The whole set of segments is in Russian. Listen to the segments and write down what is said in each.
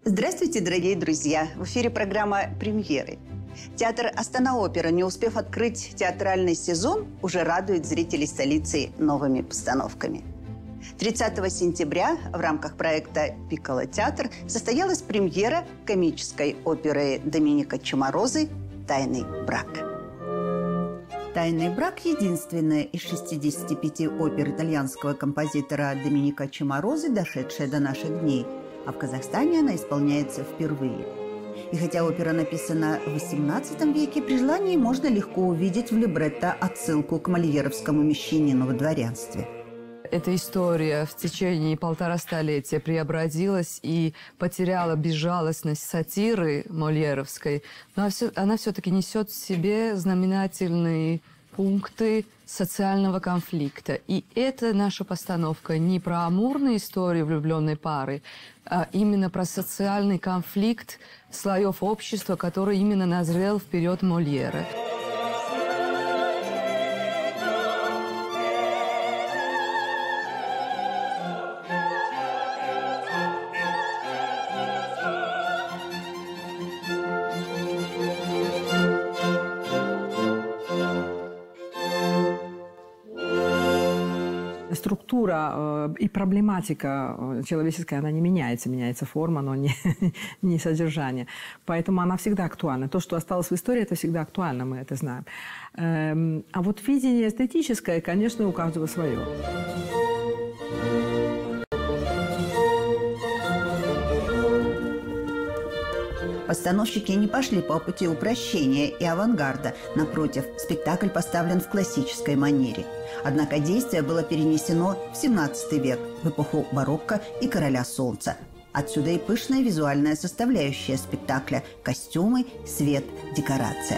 Здравствуйте, дорогие друзья! В эфире программа «Премьеры». Театр Астана-Опера, не успев открыть театральный сезон, уже радует зрителей столицы новыми постановками. 30 сентября в рамках проекта «Пикколо театр» состоялась премьера комической оперы Доменико Чиморозы «Тайный брак». «Тайный брак» – единственная из 65 опер итальянского композитора Доменико Чиморозы, дошедшая до наших дней, а в Казахстане она исполняется впервые. И хотя опера написана в XVIII веке, при желании можно легко увидеть в либретто отсылку к мольеровскому мещанину во дворянстве. Эта история в течение 1,5 столетия преобразилась и потеряла безжалостность сатиры мольеровской, но она все-таки несет в себе знаменательные пункты социального конфликта. И это наша постановка не про амурные истории влюбленной пары, а именно про социальный конфликт слоев общества, который именно назрел вперед Мольера. Структура и проблематика человеческая, она не меняется. Меняется форма, но не содержание. Поэтому она всегда актуальна. То, что осталось в истории, это всегда актуально, мы это знаем. А вот видение эстетическое, конечно, у каждого свое. Постановщики не пошли по пути упрощения и авангарда. Напротив, спектакль поставлен в классической манере. Однако действие было перенесено в XVII век, в эпоху барокко и короля солнца. Отсюда и пышная визуальная составляющая спектакля – костюмы, свет, декорация.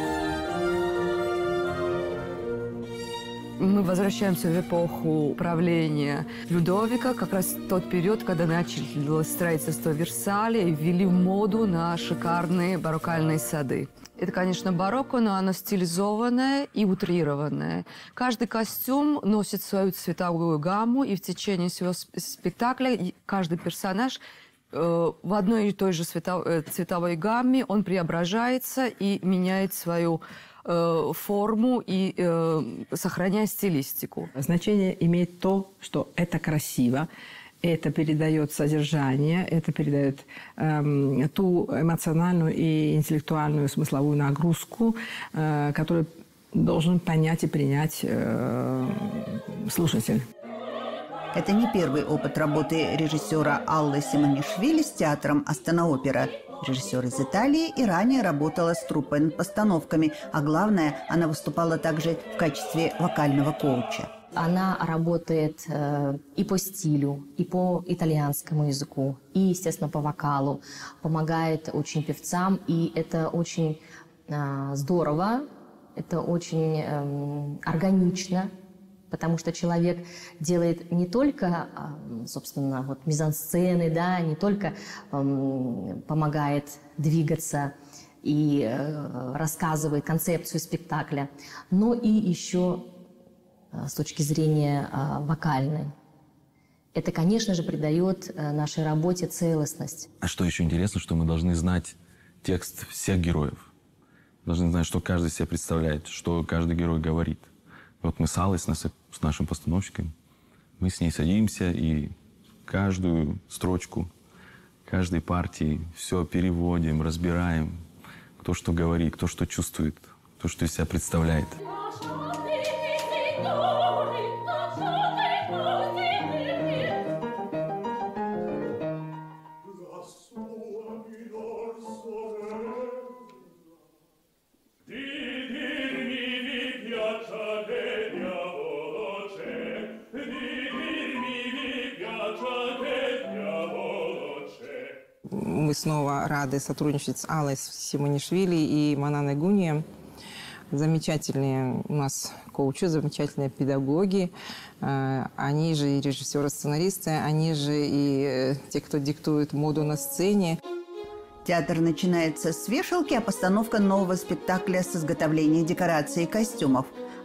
Мы возвращаемся в эпоху правления Людовика, как раз тот период, когда началось строительство Версаля и ввели в моду на шикарные бароккальные сады. Это, конечно, барокко, но оно стилизованное и утрированное. Каждый костюм носит свою цветовую гамму, и в течение всего спектакля каждый персонаж в одной и той же цветовой гамме он преображается и меняет свою форму и сохраняя стилистику. Значение имеет то, что это красиво, это передает содержание, это передает ту эмоциональную и интеллектуальную смысловую нагрузку, которую должен понять и принять слушатель. Это не первый опыт работы режиссера Аллы Симонишвили с театром Астана-Опера. Режиссер из Италии и ранее работала с труппой над постановками, а главное, она выступала также в качестве вокального коуча. Она работает и по стилю, и по итальянскому языку, и, естественно, по вокалу. Помогает очень певцам, и это очень здорово, это очень органично. Потому что человек делает не только, собственно, вот мизансцены, да, не только помогает двигаться и рассказывает концепцию спектакля, но и еще с точки зрения вокальной. Это, конечно же, придает нашей работе целостность. А что еще интересно, что мы должны знать текст всех героев. Должны знать, что каждый себя представляет, что каждый герой говорит. Вот мы с Аллой, с нашим постановщиком, мы с ней садимся и каждую строчку, каждой партии все переводим, разбираем, кто что говорит, кто что чувствует, кто что из себя представляет. Мы снова рады сотрудничать с Аллой Симонишвили и Мананой Гунием. Замечательные у нас коучи, замечательные педагоги. Они же и режиссеры-сценаристы, они же и те, кто диктует моду на сцене. Театр начинается с вешалки, а постановка нового спектакля с изготовления декораций и костюмов.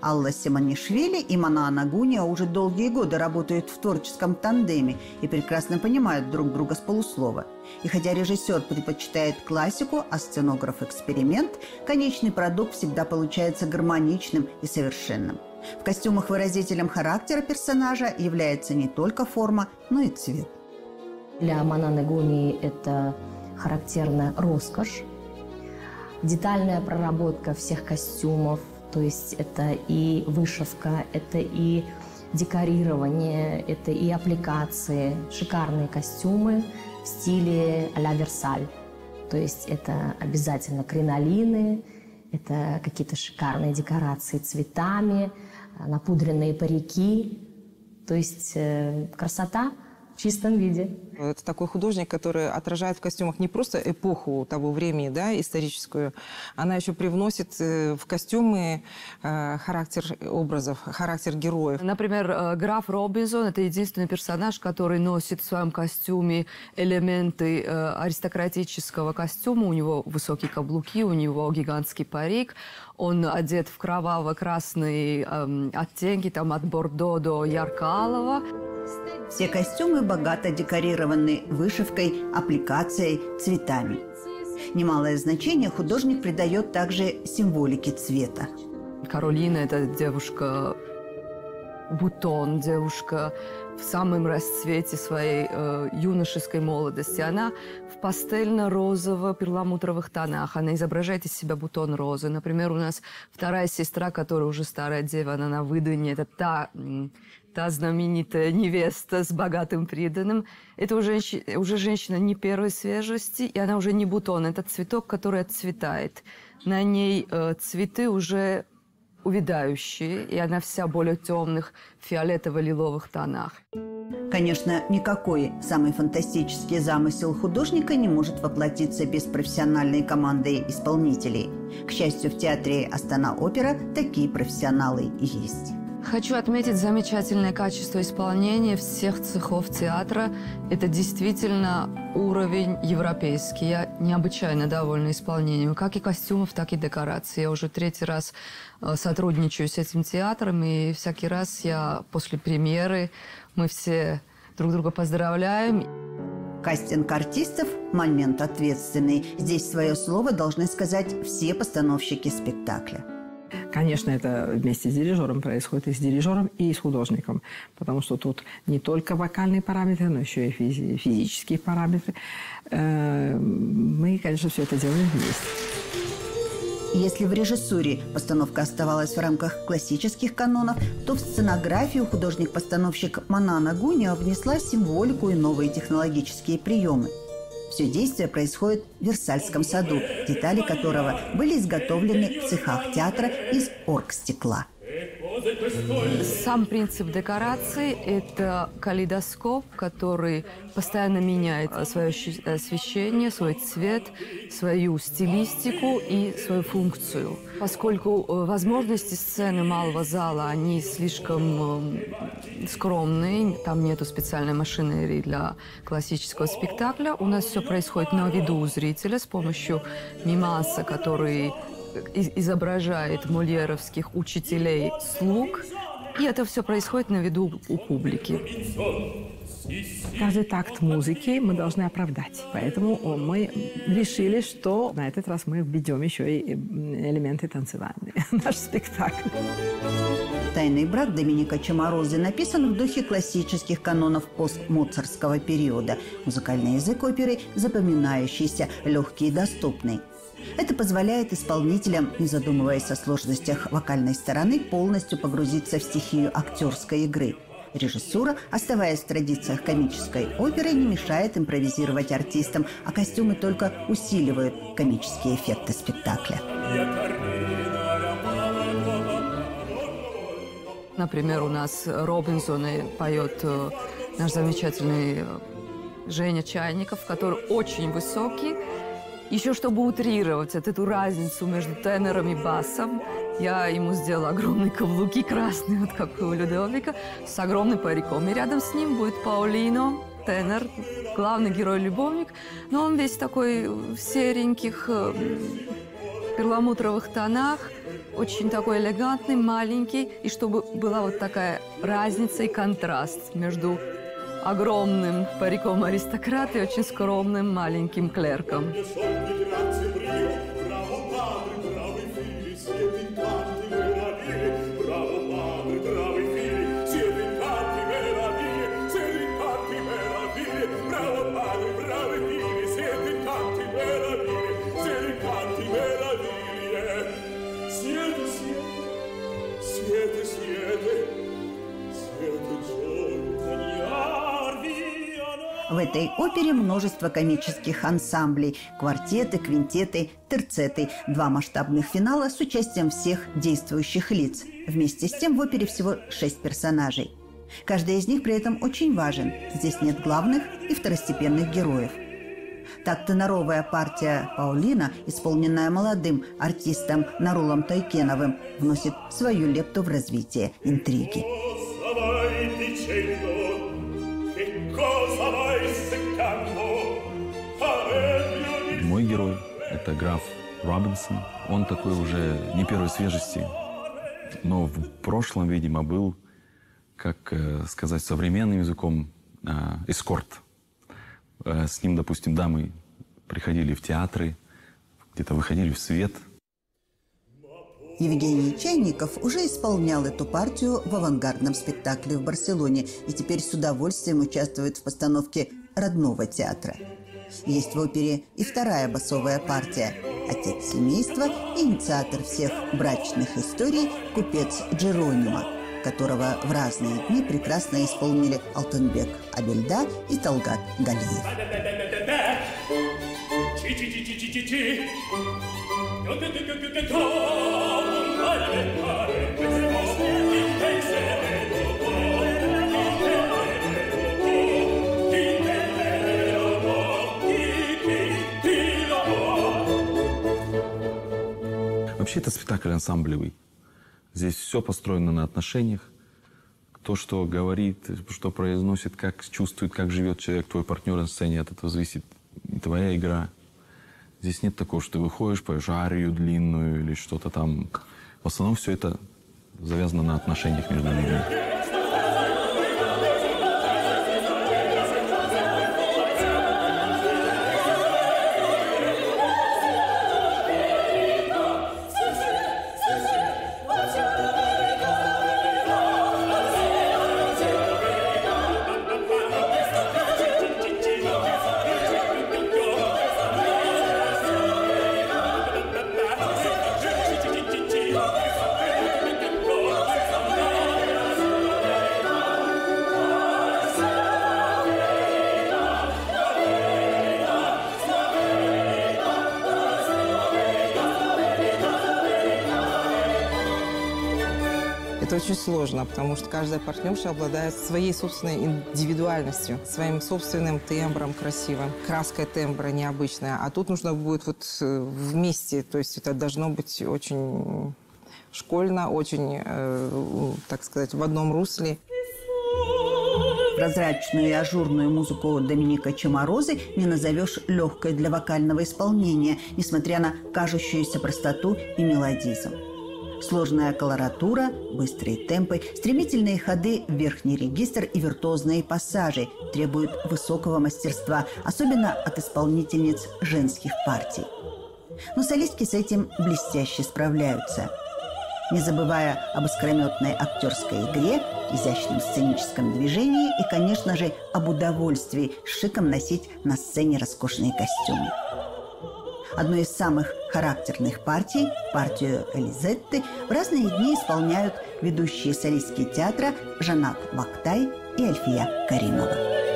Алла Симонишвили и Манана Гуния уже долгие годы работают в творческом тандеме и прекрасно понимают друг друга с полуслова. И хотя режиссер предпочитает классику, а сценограф – эксперимент, конечный продукт всегда получается гармоничным и совершенным. В костюмах выразителем характера персонажа является не только форма, но и цвет. Для Мананы Гунии это характерная роскошь, детальная проработка всех костюмов, то есть это и вышивка, это и декорирование, это и аппликации, шикарные костюмы в стиле а-ля Версаль. То есть это обязательно кринолины, это какие-то шикарные декорации цветами, напудренные парики. То есть красота в чистом виде. Это такой художник, который отражает в костюмах не просто эпоху того времени, да, историческую, она еще привносит в костюмы характер образов, характер героев. Например, граф Робинсон – это единственный персонаж, который носит в своем костюме элементы аристократического костюма. У него высокие каблуки, у него гигантский парик. Он одет в кроваво-красные оттенки, там от бордо до ярко-алого. Все костюмы богато декорированы вышивкой, аппликацией, цветами. Немалое значение художник придает также символике цвета. Каролина – это девушка бутон, девушка в самом расцвете своей юношеской молодости. Она в пастельно-розово-перламутровых тонах. Она изображает из себя бутон розы. Например, у нас вторая сестра, которая уже старая дева, она на выданье. Это та знаменитая невеста с богатым приданым. Это уже женщина не первой свежести, и она уже не бутон. Это цветок, который отцветает. На ней цветы уже увядающие, и она вся более темных фиолетово-лиловых тонах. Конечно, никакой самый фантастический замысел художника не может воплотиться без профессиональной команды исполнителей. К счастью, в театре Астана-Опера такие профессионалы и есть. Хочу отметить замечательное качество исполнения всех цехов театра. Это действительно уровень европейский. Я необычайно довольна исполнением, как и костюмов, так и декораций. Я уже третий раз сотрудничаю с этим театром, и всякий раз я после премьеры, мы все друг друга поздравляем. Кастинг артистов – момент ответственный. Здесь свое слово должны сказать все постановщики спектакля. Конечно, это вместе с дирижером происходит, и с дирижером, и с художником, потому что тут не только вокальные параметры, но еще и физические параметры. Мы, конечно, все это делаем вместе. Если в режиссуре постановка оставалась в рамках классических канонов, то в сценографию художник-постановщик Манана Гуния внесла символику и новые технологические приемы. Все действие происходит в Версальском саду, детали которого были изготовлены в цехах театра из оргстекла. Сам принцип декорации – это калейдоскоп, который постоянно меняет свое освещение, свой цвет, свою стилистику и свою функцию. Поскольку возможности сцены малого зала, они слишком скромные, там нету специальной машинерии для классического спектакля, у нас все происходит на виду у зрителя с помощью мимаса, который изображает мольеровских учителей слуг, и это все происходит на виду у публики. Каждый такт музыки мы должны оправдать. Поэтому мы решили, что на этот раз мы введем еще и элементы танцевальные в наш спектакль. «Тайный брак» Доминика Чеморозы написан в духе классических канонов постмоцартского периода. Музыкальный язык оперы запоминающийся, легкий и доступный. Это позволяет исполнителям, не задумываясь о сложностях вокальной стороны, полностью погрузиться в стихию актерской игры. Режиссура, оставаясь в традициях комической оперы, не мешает импровизировать артистам, а костюмы только усиливают комические эффекты спектакля. Например, у нас Робинсон поет наш замечательный Женя Чайников, который очень высокий. Еще чтобы утрировать эту разницу между тенором и басом, я ему сделала огромные каблуки красные, вот как у Людовика, с огромным париком. И рядом с ним будет Паулино, тенор, главный герой-любовник. Но он весь такой в сереньких перламутровых тонах. очень такой элегантный, маленький, и чтобы была вот такая разница и контраст между огромным париком аристократа и очень скромным маленьким клерком. В этой опере множество комических ансамблей – квартеты, квинтеты, терцеты, 2 масштабных финала с участием всех действующих лиц. Вместе с тем в опере всего 6 персонажей. Каждый из них при этом очень важен. Здесь нет главных и второстепенных героев. Так теноровая партия «Паулина», исполненная молодым артистом Нарулом Тойкеновым, вносит свою лепту в развитие интриги. Мой герой – это граф Робинсон. Он такой уже не первой свежести, но в прошлом, видимо, был, как сказать современным языком, эскорт. С ним, допустим, дамы приходили в театры, где-то выходили в свет. Евгений Чайников уже исполнял эту партию в авангардном спектакле в Барселоне и теперь с удовольствием участвует в постановке родного театра. Есть в опере и вторая басовая партия. Отец семейства и инициатор всех брачных историй купец Джеронимо, которого в разные дни прекрасно исполнили Алтынбек Абельда и Талгат Галиев. Вообще это спектакль ансамблевый. Здесь все построено на отношениях. Кто что говорит, что произносит, как чувствует, как живет человек, твой партнер на сцене, от этого зависит и твоя игра. Здесь нет такого, что ты выходишь, поешь арию длинную или что-то там. В основном все это завязано на отношениях между людьми. Это очень сложно, потому что каждая партнерша обладает своей собственной индивидуальностью, своим собственным тембром красивым, краской тембра необычная. А тут нужно будет вот вместе, то есть это должно быть очень школьно, очень, так сказать, в одном русле. Прозрачную и ажурную музыку Доминика Чеморозы не назовешь легкой для вокального исполнения, несмотря на кажущуюся простоту и мелодизм. Сложная колоратура, быстрые темпы, стремительные ходы в верхний регистр и виртуозные пассажи требуют высокого мастерства, особенно от исполнительниц женских партий. Но солистки с этим блестяще справляются. Не забывая об искрометной актерской игре, изящном сценическом движении и, конечно же, об удовольствии с шиком носить на сцене роскошные костюмы. Одну из самых характерных партий, партию Элизетты, в разные дни исполняют ведущие солистки театра Жанат Бактай и Альфия Каримова.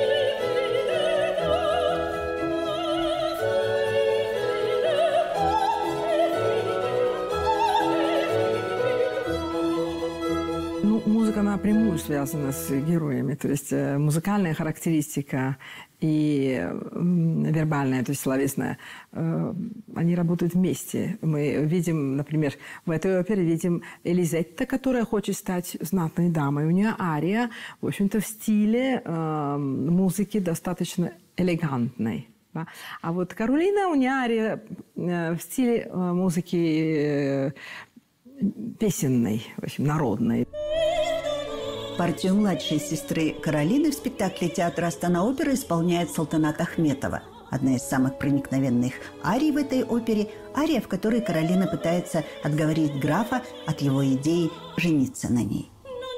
Музыка напрямую связана с героями, то есть музыкальная характеристика и вербальная, то есть словесная, они работают вместе. Мы видим, например, в этой опере видим Элизетта, которая хочет стать знатной дамой. У нее ария, в общем-то, в стиле музыки достаточно элегантной. Да? А вот Каролина, у нее ария в стиле музыки песенной, в общем, народной. Партию младшей сестры Каролины в спектакле театра Астана-опера исполняет Салтанат Ахметова. Одна из самых проникновенных арий в этой опере – ария, в которой Каролина пытается отговорить графа от его идеи жениться на ней.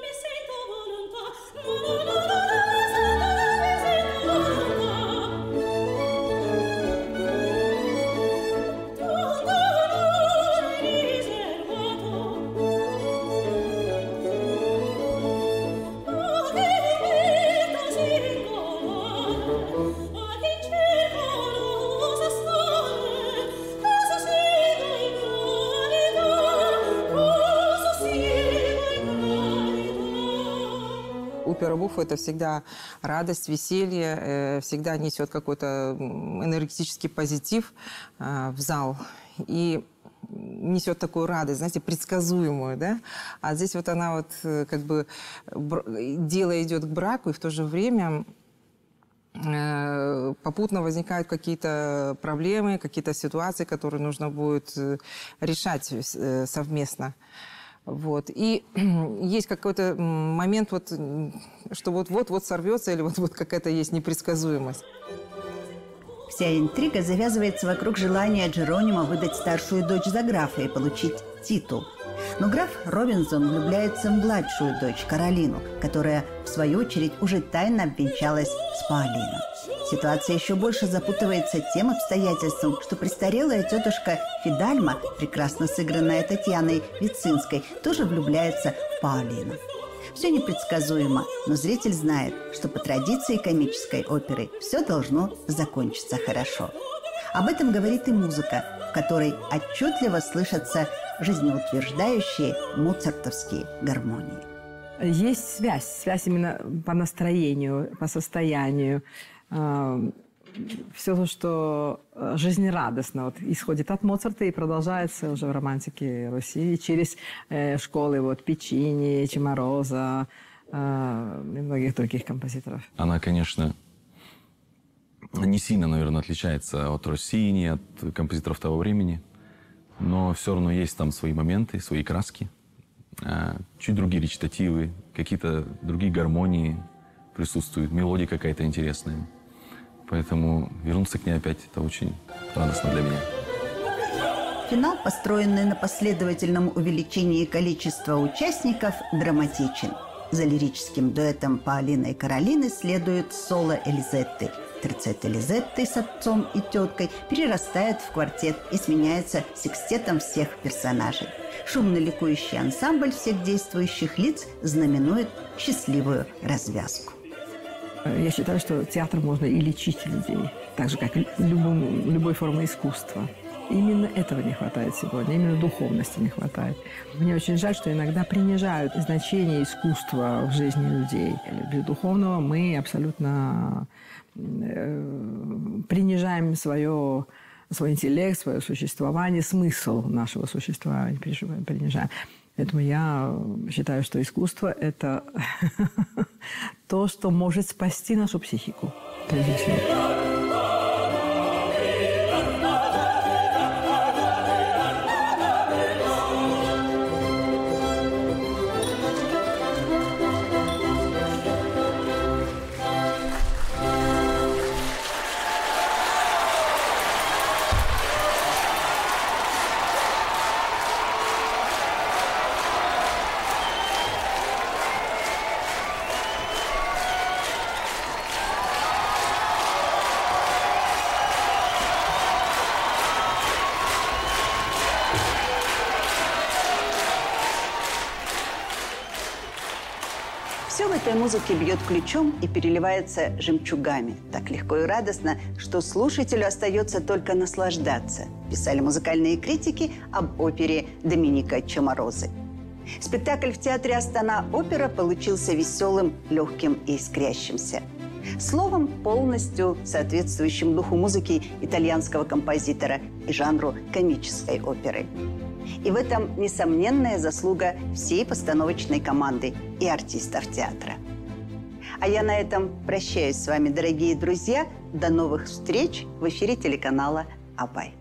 Опера буффа – это всегда радость, веселье, всегда несет какой-то энергетический позитив в зал. И несет такую радость, знаете, предсказуемую, да? А здесь вот она вот как бы дело идет к браку, и в то же время попутно возникают какие-то проблемы, какие-то ситуации, которые нужно будет решать совместно. Вот. И есть какой-то момент, вот, что вот-вот сорвется, или вот какая-то есть непредсказуемость. Вся интрига завязывается вокруг желания Джеронима выдать старшую дочь за графа и получить титул. Но граф Робинсон влюбляется в младшую дочь Каролину, которая, в свою очередь, уже тайно обвенчалась с Паолино. Ситуация еще больше запутывается тем обстоятельством, что престарелая тетушка Фидальма, прекрасно сыгранная Татьяной Вицинской, тоже влюбляется в Паолино. Все непредсказуемо, но зритель знает, что по традиции комической оперы все должно закончиться хорошо. Об этом говорит и музыка, в которой отчетливо слышатся жизнеутверждающие моцартовские гармонии. Есть связь именно по настроению, по состоянию. Все то, что жизнерадостно вот, исходит от Моцарта и продолжается уже в романтике Руси через школы вот, Пичини, Чимороза и многих других композиторов. Она, конечно, не сильно, наверное, отличается от Россини, от композиторов того времени, но все равно есть там свои моменты, свои краски, чуть другие речитативы, какие-то другие гармонии присутствуют, мелодия какая-то интересная. Поэтому вернуться к ней опять – это очень радостно для меня. Финал, построенный на последовательном увеличении количества участников, драматичен. За лирическим дуэтом Паолино и Каролины следует соло Элизетты. Терцет Элизетты с отцом и теткой перерастает в квартет и сменяется секстетом всех персонажей. Шумно ликующий ансамбль всех действующих лиц знаменует счастливую развязку. Я считаю, что театр можно и лечить людей, так же, как и любой формы искусства. Именно этого не хватает сегодня, именно духовности не хватает. Мне очень жаль, что иногда принижают значение искусства в жизни людей. Без духовного мы абсолютно принижаем свой интеллект, свое существование, смысл нашего существования принижаем. Поэтому я считаю, что искусство – это то, что может спасти нашу психику, прежде всего. Все в этой музыке бьет ключом и переливается жемчугами. Так легко и радостно, что слушателю остается только наслаждаться, писали музыкальные критики об опере Доминика Чиморозы. Спектакль в театре Астана-опера получился веселым, легким и искрящимся. Словом, полностью соответствующим духу музыки итальянского композитора и жанру комической оперы. И в этом несомненная заслуга всей постановочной команды и артистов театра. А я на этом прощаюсь с вами, дорогие друзья. До новых встреч в эфире телеканала «Абай».